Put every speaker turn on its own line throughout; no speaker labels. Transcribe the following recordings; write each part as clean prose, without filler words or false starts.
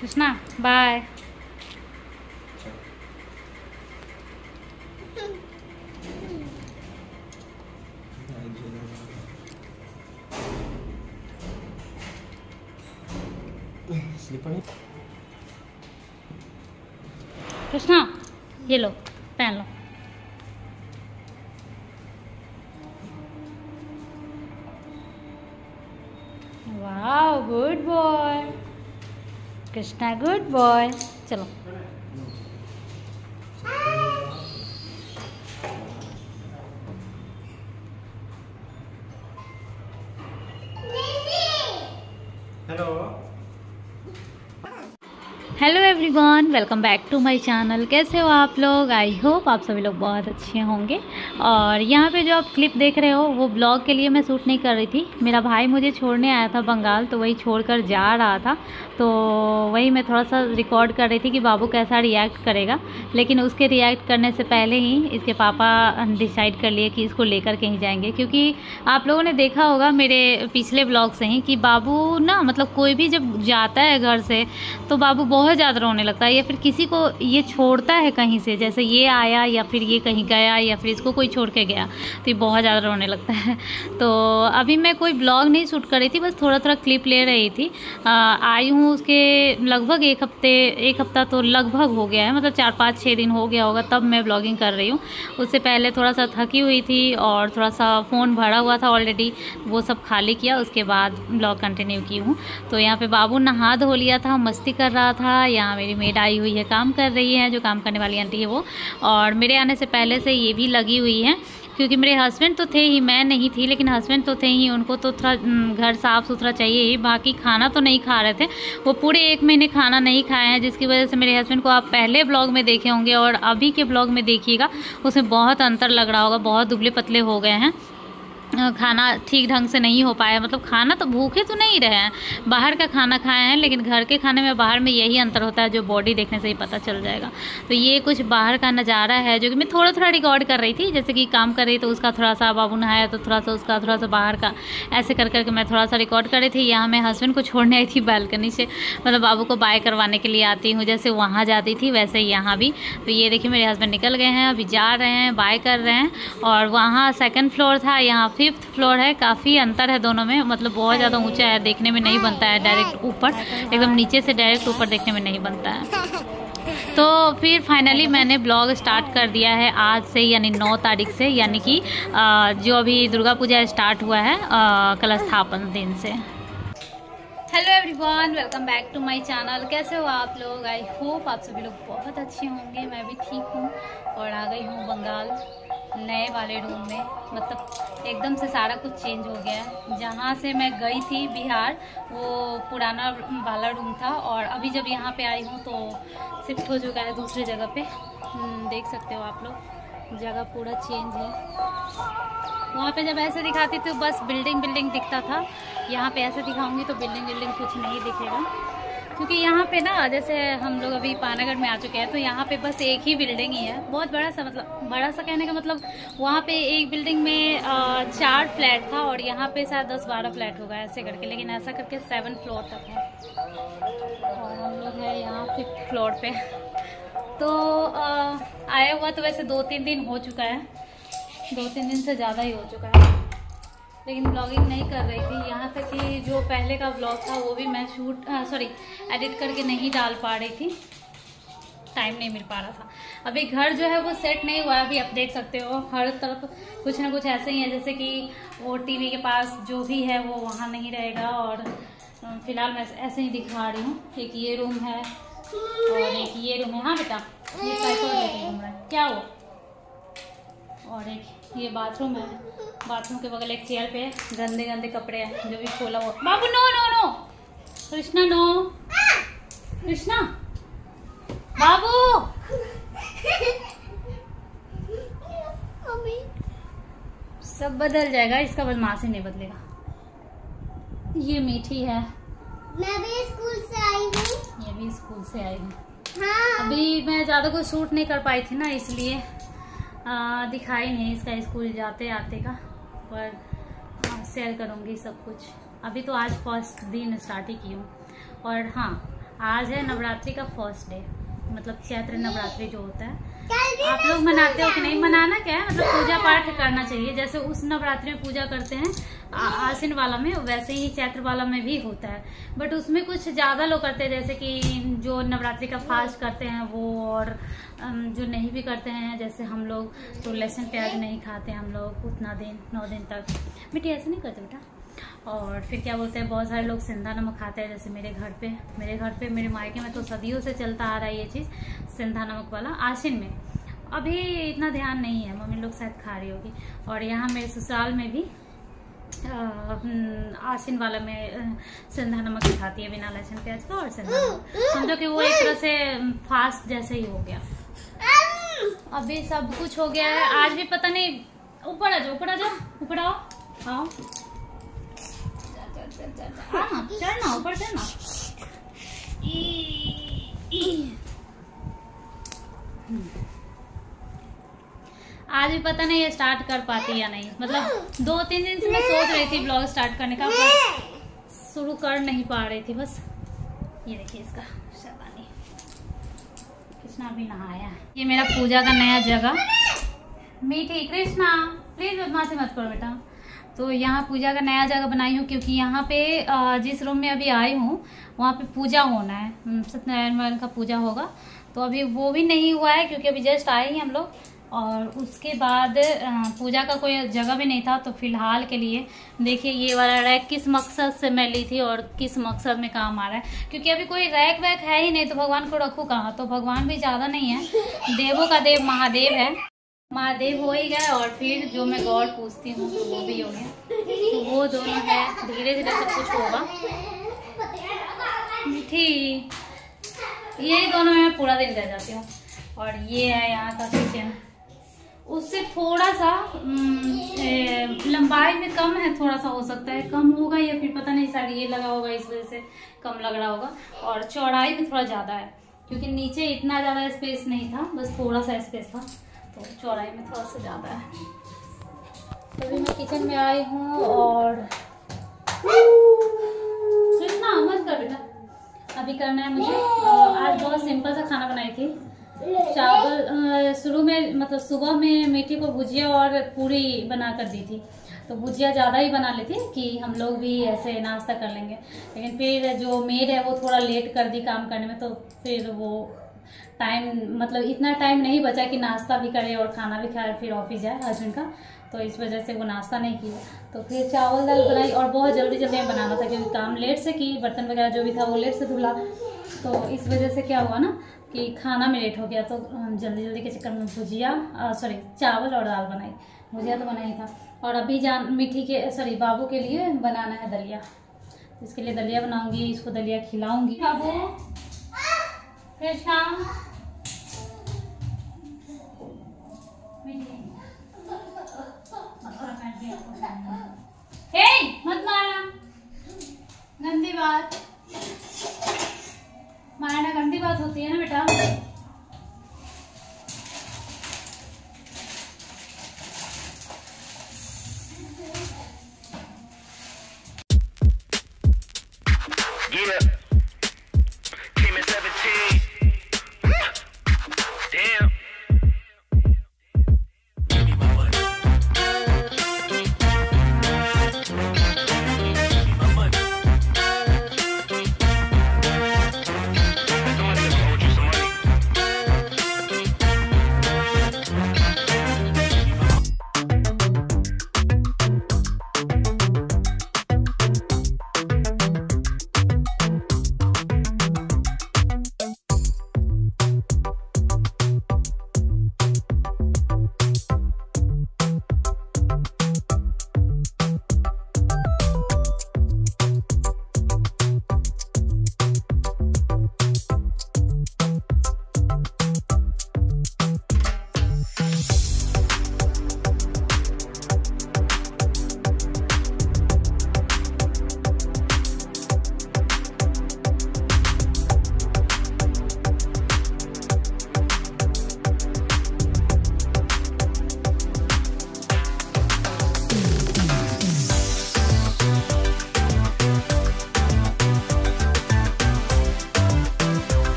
Krishna bye. Krishna ये लो पहन लो। वाह good boy Krishna, good boy. चलो hello everyone, welcome back to my channel. कैसे हो आप लोग? आई होप आप सभी लोग बहुत अच्छे होंगे। और यहाँ पे जो आप क्लिप देख रहे हो वो ब्लॉग के लिए मैं शूट नहीं कर रही थी। मेरा भाई मुझे छोड़ने आया था बंगाल, तो वही छोड़कर जा रहा था, तो वही मैं थोड़ा सा रिकॉर्ड कर रही थी कि बाबू कैसा रिएक्ट करेगा। लेकिन उसके रिएक्ट करने से पहले ही इसके पापा डिसाइड कर लिए कि इसको लेकर कहीं जाएंगे, क्योंकि आप लोगों ने देखा होगा मेरे पिछले ब्लॉग से ही कि बाबू ना मतलब कोई भी जब जाता है घर से तो बाबू बहुत ज़्यादा रोने लगता है, या फिर किसी को ये छोड़ता है कहीं से, जैसे ये आया या फिर ये कहीं गया या फिर इसको कोई छोड़ के गया तो ये बहुत ज़्यादा रोने लगता है। तो अभी मैं कोई ब्लॉग नहीं शूट कर रही थी, बस थोड़ा थोड़ा क्लिप ले रही थी। आई हूँ उसके लगभग एक हफ्ता तो लगभग हो गया है, मतलब 4-5-6 दिन हो गया होगा तब मैं ब्लॉगिंग कर रही हूँ। उससे पहले थोड़ा सा थकी हुई थी और थोड़ा सा फ़ोन भरा हुआ था ऑलरेडी, वो सब खाली किया, उसके बाद ब्लॉग कंटिन्यू की हूँ। तो यहाँ पे बाबू नहा धो लिया था, मस्ती कर रहा था। यहाँ मेरी मेड आई हुई है, काम कर रही है, जो काम करने वाली आंटी है वो। और मेरे आने से पहले से ये भी लगी हुई है, क्योंकि मेरे हस्बैंड तो थे ही, मैं नहीं थी, लेकिन हस्बैंड तो थे ही, उनको तो थोड़ा घर साफ़ सुथरा चाहिए ही। बाकी खाना तो नहीं खा रहे थे, वो पूरे 1 महीने खाना नहीं खाए हैं, जिसकी वजह से मेरे हस्बैंड को आप पहले ब्लॉग में देखे होंगे और अभी के ब्लॉग में देखिएगा, उसमें बहुत अंतर लग रहा होगा, बहुत दुबले पतले हो गए हैं। खाना ठीक ढंग से नहीं हो पाया, मतलब खाना तो भूखे तो नहीं रहे हैं, बाहर का खाना खाए हैं, लेकिन घर के खाने में बाहर में यही अंतर होता है, जो बॉडी देखने से ही पता चल जाएगा। तो ये कुछ बाहर का नज़ारा है जो कि मैं थोड़ा थोड़ा रिकॉर्ड कर रही थी, जैसे कि काम कर रही तो उसका थोड़ा सा, बाबू नहाया तो थोड़ा सा उसका, थोड़ा सा बाहर का, ऐसे कर करके मैं थोड़ा सा रिकॉर्ड कर रही थी। यहाँ मैं हस्बैंड को छोड़ने आई थी बालकनी से, मतलब बाबू को बाय करवाने के लिए आती हूँ, जैसे वहाँ जाती थी वैसे ही यहाँ भी। तो ये देखिए मेरे हस्बैंड निकल गए हैं, अभी जा रहे हैं, बाय कर रहे हैं। और वहाँ 2nd फ्लोर था, यहाँ 5th फ्लोर है, काफ़ी अंतर है दोनों में, मतलब बहुत ज़्यादा ऊंचा है, देखने में नहीं बनता है डायरेक्ट ऊपर, एकदम नीचे से डायरेक्ट ऊपर देखने में नहीं बनता है। तो फिर फाइनली मैंने ब्लॉग स्टार्ट कर दिया है आज से, यानी 9 तारीख से, यानी कि जो अभी दुर्गा पूजा स्टार्ट हुआ है कलशस्थापन दिन से। Hello everyone, welcome back to my channel. कैसे हो आप लोग? आई होप आप सभी लोग बहुत अच्छे होंगे। मैं भी ठीक हूँ और आ गई हूँ बंगाल नए वाले रूम में, मतलब एकदम से सारा कुछ चेंज हो गया है। जहाँ से मैं गई थी बिहार, वो पुराना वाला रूम था, और अभी जब यहाँ पे आई हूँ तो शिफ्ट हो चुका है दूसरी जगह पे। देख सकते हो आप लोग, जगह पूरा चेंज है। वहाँ पे जब ऐसे दिखाती थी बस बिल्डिंग दिखता था, यहाँ पे ऐसे दिखाऊंगी तो बिल्डिंग कुछ नहीं दिखेगा, क्योंकि यहाँ पे ना जैसे हम लोग अभी पानागढ़ में आ चुके हैं, तो यहाँ पे बस एक ही बिल्डिंग ही है, बहुत बड़ा सा, मतलब बड़ा सा कहने का मतलब वहाँ पे एक बिल्डिंग में 4 फ्लैट था, और यहाँ पे शायद 10-12 फ्लैट होगा ऐसे करके, लेकिन ऐसा करके 7 फ्लोर तक है, और हम लोग हैं यहाँ 5th फ्लोर पे। तो आया हुआ तो वैसे 2-3 दिन हो चुका है, 2-3 दिन से ज़्यादा ही हो चुका है, लेकिन ब्लॉगिंग नहीं कर रही थी। यहाँ तक कि जो पहले का ब्लॉग था वो भी मैं एडिट करके नहीं डाल पा रही थी, टाइम नहीं मिल पा रहा था। अभी घर जो है वो सेट नहीं हुआ है, अभी आप देख सकते हो हर तरफ कुछ ना कुछ ऐसे ही है, जैसे कि वो टीवी के पास जो भी है वो वहाँ नहीं रहेगा। और फिलहाल मैं ऐसे ही दिखा रही हूँ। एक ये रूम है और एक ये रूम है। हाँ बेटा, ये साइकिल लेके घूम रहा है, क्या हुआ? और एक ये बाथरूम है, बाथरूम के बगल एक चेयर पे गंदे कपड़े हैं जो भी खोला हुआ। बाबू no no no, Krishna no, Krishna बाबू। सब बदल जाएगा, इसका बदमाशी नहीं बदलेगा। ये मीठी है,
मैं भी स्कूल से आई हूँ।
ये भी स्कूल से आई हूँ।
हाँ।
अभी मैं ज्यादा कुछ शूट नहीं कर पाई थी ना, इसलिए दिखाई नहीं इसका स्कूल जाते आते का, पर शेयर करूँगी सब कुछ। अभी तो आज फर्स्ट दिन स्टार्ट ही की हूँ। और हाँ, आज है नवरात्रि का फर्स्ट डे, मतलब चैत्र नवरात्रि जो होता है। आप लोग मनाते हो कि नहीं? मनाना क्या है, मतलब पूजा पाठ करना चाहिए। जैसे उस नवरात्रि में पूजा करते हैं आश्विन वाला में, वैसे ही चैत्र वाला में भी होता है। बट उसमें कुछ ज़्यादा लोग करते हैं, जैसे कि जो नवरात्रि का फास्ट करते हैं वो, और जो नहीं भी करते हैं जैसे हम लोग, तो लहसुन प्याज नहीं खाते हम लोग उतना दिन, 9 दिन तक। बेटी ऐसे नहीं करते बेटा। और फिर क्या बोलते हैं, बहुत सारे लोग सिंधा नमक खाते हैं। जैसे मेरे घर पे मेरे मायके में तो सदियों से चलता आ रहा है ये चीज़, सिंधा नमक वाला आश्विन में। अभी इतना ध्यान नहीं है, मम्मी लोग शायद खा रही होगी। और यहाँ मेरे ससुराल में भी आश्विन वाला में सिंधा नमक खाती है, बिना लहसुन प्याज का। और सिंधा नमक समझो कि वो एक तरह से फास्ट जैसे ही हो गया। अभी सब कुछ हो गया है। आज भी पता नहीं, ऊपर आ जाओ, ऊपर आ जाओ, ऊपर आओ, आओ, चढ़ना, ऊपर चढ़ना। आज भी पता नहीं ये स्टार्ट कर पाती या नहीं, मतलब 2-3 दिन से मैं सोच रही थी ब्लॉग स्टार्ट करने का, पर शुरू कर नहीं पा रही थी। बस ये देखिए इसका शैतानी, कृष्णा भी नहाया है। ये मेरा पूजा का नया जगह। मीठी कृष्णा प्लीज बदमाशी मत करो बेटा। तो यहाँ पूजा का नया जगह बनाई हूँ, क्योंकि यहाँ पे जिस रूम में अभी आई हूँ वहाँ पे पूजा होना है, सत्यनारायण भगवान का पूजा होगा। तो अभी वो भी नहीं हुआ है, क्योंकि अभी जस्ट आए ही हम लोग। और उसके बाद पूजा का कोई जगह भी नहीं था। तो फिलहाल के लिए देखिए ये वाला रैक किस मकसद से मैं ली थी और किस मकसद में काम आ रहा है, क्योंकि अभी कोई रैक वैक है ही नहीं, तो भगवान को रखूँ कहाँ। तो भगवान भी ज़्यादा नहीं है, देवों का देव महादेव है। महादेव हो ही गए, और फिर जो मैं गॉड पूछती हूँ तो वो भी हो गया। तो वो दोनों है, धीरे धीरे सब कुछ होगा। मीठी ये दोनों मैं पूरा दिन रह जाती हूँ। और ये है यहाँ का किचन, उससे थोड़ा सा लंबाई में कम है, थोड़ा सा हो सकता है कम होगा, या फिर पता नहीं शायद ये लगा होगा इस वजह से कम लग रहा होगा। और चौड़ाई में थोड़ा ज़्यादा है, क्योंकि नीचे इतना ज़्यादा स्पेस नहीं था, बस थोड़ा सा स्पेस था, तो चौड़ाई में थोड़ा सा ज़्यादा है। तो अभी मैं किचन में आई हूँ। और कितना मत कर बेटा, अभी करना है मुझे। आज बहुत सिंपल सा खाना बनाई थी, चावल। शुरू में मतलब सुबह में मीठी को भुजिया और पूरी बना कर दी थी, तो भुजिया ज़्यादा ही बना ली थी कि हम लोग भी ऐसे नाश्ता कर लेंगे। लेकिन फिर जो मेड है वो थोड़ा लेट कर दी काम करने में, तो फिर वो टाइम, मतलब इतना टाइम नहीं बचा कि नाश्ता भी करे और खाना भी खाए, फिर ऑफिस जाए हस्बैंड का। तो इस वजह से वो नाश्ता नहीं किया। तो फिर चावल दाल बनाई, और बहुत जल्दी जल्दी में बनाना था, क्योंकि काम लेट से की, बर्तन वगैरह जो भी था वो लेट से धुला। तो इस वजह से क्या हुआ ना कि खाना में लेट हो गया। तो जल्दी जल्दी के चक्कर में चावल और दाल बनाई। भुजिया तो बना ही था। और अभी मीठी के बाबू के लिए बनाना है दलिया, इसके लिए दलिया बनाऊंगी, इसको दलिया खिलाऊंगी। बाबू कृष्णा मत मारना, गंदी बात मारना गंदी बात होती है ना बेटा।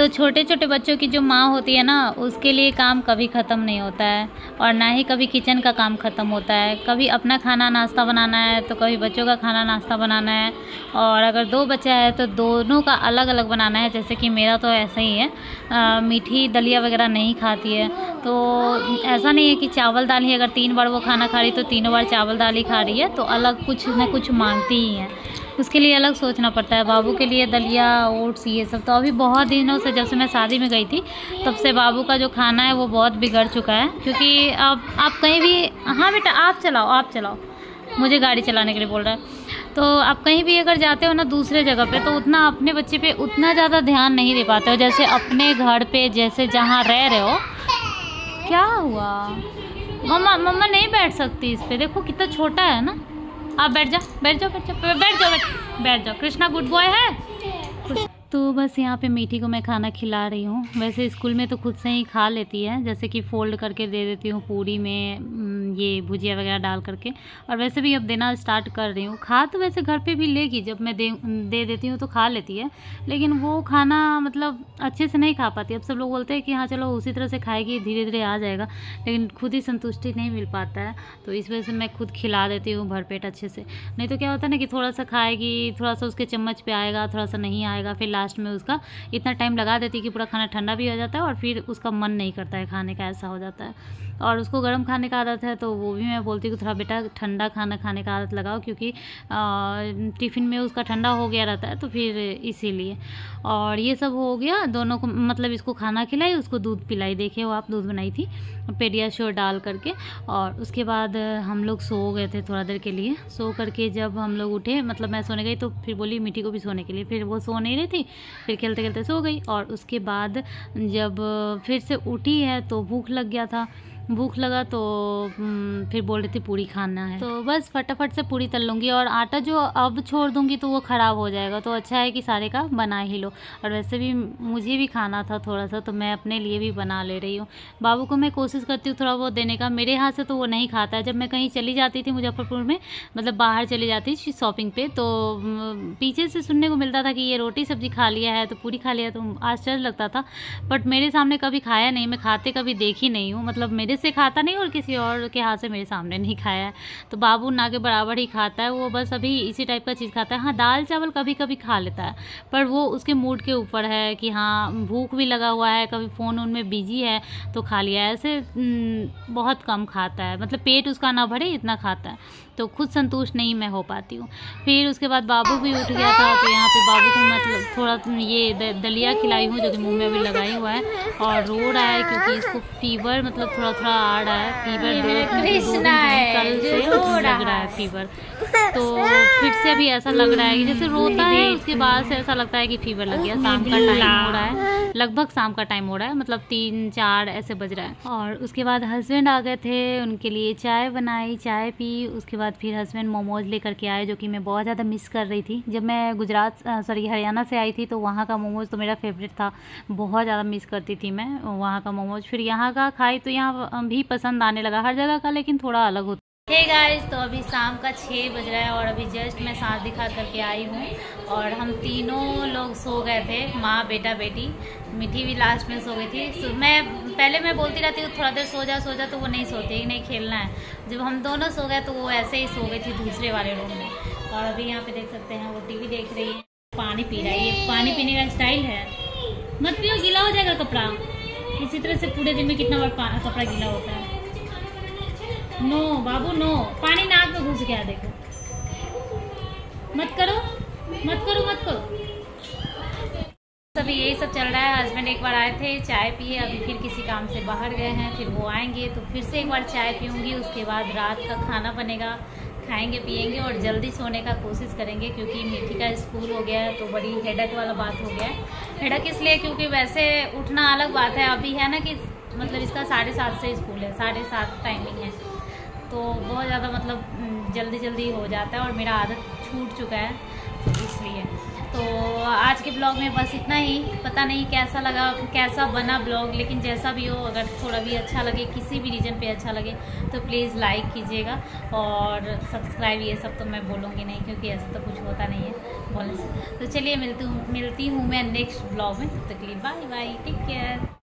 तो छोटे छोटे बच्चों की जो माँ होती है ना, उसके लिए काम कभी ख़त्म नहीं होता है, और ना ही कभी किचन का काम ख़त्म होता है। कभी अपना खाना नाश्ता बनाना है तो कभी बच्चों का खाना नाश्ता बनाना है, और अगर 2 बच्चा है तो दोनों का अलग अलग बनाना है। जैसे कि मेरा तो ऐसा ही है, मीठी दलिया वगैरह नहीं खाती है, तो ऐसा नहीं है कि चावल दाल ही, अगर 3 बार वो खाना खा रही तो तीनों बार चावल दाल ही खा रही है, तो अलग कुछ ना कुछ मांगती ही है। उसके लिए अलग सोचना पड़ता है। बाबू के लिए दलिया, ओट्स, ये सब। तो अभी बहुत दिनों से, जब से मैं शादी में गई थी तब से बाबू का जो खाना है वो बहुत बिगड़ चुका है, क्योंकि अब आप कहीं भी, हाँ बेटा आप चलाओ, मुझे गाड़ी चलाने के लिए बोल रहा है। तो आप कहीं भी अगर जाते हो ना दूसरे जगह पे, तो उतना अपने बच्चे पे उतना ज़्यादा ध्यान नहीं दे पाते हो जैसे अपने घर पे, जैसे जहाँ रह रहे हो। क्या हुआ? मम्मा नहीं बैठ सकती इस पे, देखो कितना छोटा है ना। आप बैठ जाओ। कृष्णा गुड बॉय है। तो बस यहाँ पे मीठी को मैं खाना खिला रही हूँ। वैसे स्कूल में तो खुद से ही खा लेती है, जैसे कि फ़ोल्ड करके दे देती हूँ पूरी में ये भुजिया वगैरह डाल करके, और वैसे भी अब देना स्टार्ट कर रही हूँ। खा तो वैसे घर पे भी लेगी, जब मैं दे देती हूँ तो खा लेती है, लेकिन वो खाना मतलब अच्छे से नहीं खा पाती। अब सब लोग बोलते हैं कि हाँ चलो उसी तरह से खाएगी, धीरे धीरे आ जाएगा, लेकिन खुद ही संतुष्टि नहीं मिल पाता है। तो इस वजह से मैं खुद खिला देती हूँ भरपेट अच्छे से। नहीं तो क्या होता है ना कि थोड़ा सा खाएगी, थोड़ा सा उसके चम्मच पे आएगा, थोड़ा सा नहीं आएगा, फिर लास्ट में उसका इतना टाइम लगा देती है कि पूरा खाना ठंडा भी हो जाता है और फिर उसका मन नहीं करता है खाने का, ऐसा हो जाता है। और उसको गर्म खाने का आदत है, तो वो भी मैं बोलती हूँ कि थोड़ा बेटा ठंडा खाना खाने का आदत लगाओ, क्योंकि टिफ़िन में उसका ठंडा हो गया रहता है, तो फिर इसीलिए। और ये सब हो गया, दोनों को मतलब इसको खाना खिलाई, उसको दूध पिलाई। देखे हो आप, दूध बनाई थी पेडियाश्योर डाल करके। और उसके बाद हम लोग सो गए थे थोड़ा देर के लिए। सो करके जब हम लोग उठे, मतलब मैं सोने गई तो फिर बोली मीठी को भी सोने के लिए, फिर वो सो नहीं रही थी, फिर खेलते खेलते सो गई। और उसके बाद जब फिर से उठी है तो भूख लग गया था। भूख लगा तो फिर बोल रही थी पूरी खाना है, तो बस फटाफट से पूरी तल लूँगी। और आटा जो अब छोड़ दूँगी तो वो ख़राब हो जाएगा, तो अच्छा है कि सारे का बना ही लो। और वैसे भी मुझे भी खाना था थोड़ा सा, तो मैं अपने लिए भी बना ले रही हूँ। बाबू को मैं कोशिश करती हूँ थोड़ा बहुत देने का, मेरे हाथ से तो वो नहीं खाता है। जब मैं कहीं चली जाती थी मुजफ्फरपुर में, मतलब बाहर चली जाती थी शॉपिंग पे, तो पीछे से सुनने को मिलता था कि ये रोटी सब्जी खा लिया है, तो पूरी खा लिया, तो आश्चर्य लगता था। बट मेरे सामने कभी खाया नहीं, मैं खाते कभी देखी नहीं हूँ, मतलब मेरे से खाता नहीं और किसी और के हाथ से मेरे सामने नहीं खाया है। तो बाबू ना के बराबर ही खाता है वो, बस अभी इसी टाइप का चीज़ खाता है। हाँ दाल चावल कभी कभी खा लेता है, पर वो उसके मूड के ऊपर है कि हाँ भूख भी लगा हुआ है, कभी फ़ोन उनमें बिजी है तो खा लिया। ऐसे बहुत कम खाता है, मतलब पेट उसका ना भरे इतना खाता है, तो खुद संतुष्ट नहीं मैं हो पाती हूँ। फिर उसके बाद बाबू भी उठ गया था, तो यहाँ पे बाबू को मतलब थोड़ा ये दलिया खिलाई हूँ, जो कि मुंह में अभी लगाई हुआ है, और रो रहा है क्योंकि इसको फीवर मतलब थोड़ा थोड़ा आ रहा है। फीवर कल से लग रहा है फीवर, तो फिर से अभी ऐसा लग रहा है कि जैसे रोता है, उसके बाद से ऐसा लगता है कि फीवर लग गया। शाम का टाइम हो रहा है, लगभग शाम का टाइम हो रहा है, मतलब 3-4 ऐसे बज रहा है। और उसके बाद हस्बैंड आ गए थे, उनके लिए चाय बनाई, चाय पी। उसके बाद फिर हस्बैंड मोमोज लेकर के आए, जो कि मैं बहुत ज़्यादा मिस कर रही थी। जब मैं हरियाणा से आई थी तो वहाँ का मोमोज तो मेरा फेवरेट था, बहुत ज़्यादा मिस करती थी मैं वहाँ का मोमोज। फिर यहाँ का खाई तो यहाँ भी पसंद आने लगा, हर जगह का लेकिन थोड़ा अलग होता। हे गाइस, तो अभी शाम का 6 बज रहा है और अभी जस्ट मैं सांस दिखा करके आई हूँ, और हम तीनों लोग सो गए थे, माँ बेटा बेटी। मीठी भी लास्ट में सो गई थी। मैं बोलती रहती हूँ थोड़ा देर सो जा, तो वो नहीं सोती, नहीं खेलना है। जब हम दोनों सो गए तो वो ऐसे ही सो गई थी दूसरे वाले रूम में। और अभी यहाँ पे देख सकते हैं वो टीवी देख रही है, पानी पी रहा है। ये पानी पीने का स्टाइल है, मत पियो गीला हो जाएगा कपड़ा। इसी तरह से पूरे दिन में कितना बार कपड़ा गीला होता है। नो बाबू नो, पानी नाक में घुस गया, देखो। मत करो। अभी यही सब चल रहा है। हस्बैंड एक बार आए थे, चाय पिए, अभी फिर किसी काम से बाहर गए हैं, फिर वो आएंगे तो फिर से एक बार चाय पीऊँगी। उसके बाद रात का खाना बनेगा, खाएंगे पिएंगे और जल्दी सोने का कोशिश करेंगे, क्योंकि मीठी का स्कूल हो गया है तो बड़ी हेडक वाला बात हो गया है। हेडक इसलिए क्योंकि वैसे उठना अलग बात है, अभी है ना कि मतलब इसका 7:30 से स्कूल है, 7:30 टाइमिंग है, तो बहुत ज़्यादा मतलब जल्दी हो जाता है और मेरा आदत छूट चुका है, तो इसलिए। तो आज के ब्लॉग में बस इतना ही। पता नहीं कैसा लगा, कैसा बना ब्लॉग, लेकिन जैसा भी हो, अगर थोड़ा भी अच्छा लगे, किसी भी रीजन पे अच्छा लगे तो प्लीज़ लाइक कीजिएगा और सब्सक्राइब, ये सब तो मैं बोलूँगी नहीं क्योंकि ऐसा तो कुछ होता नहीं है बोलने से। तो चलिए मिलती हूँ मैं नेक्स्ट ब्लॉग में। तब तक के लिए बाय बाय, टेक केयर।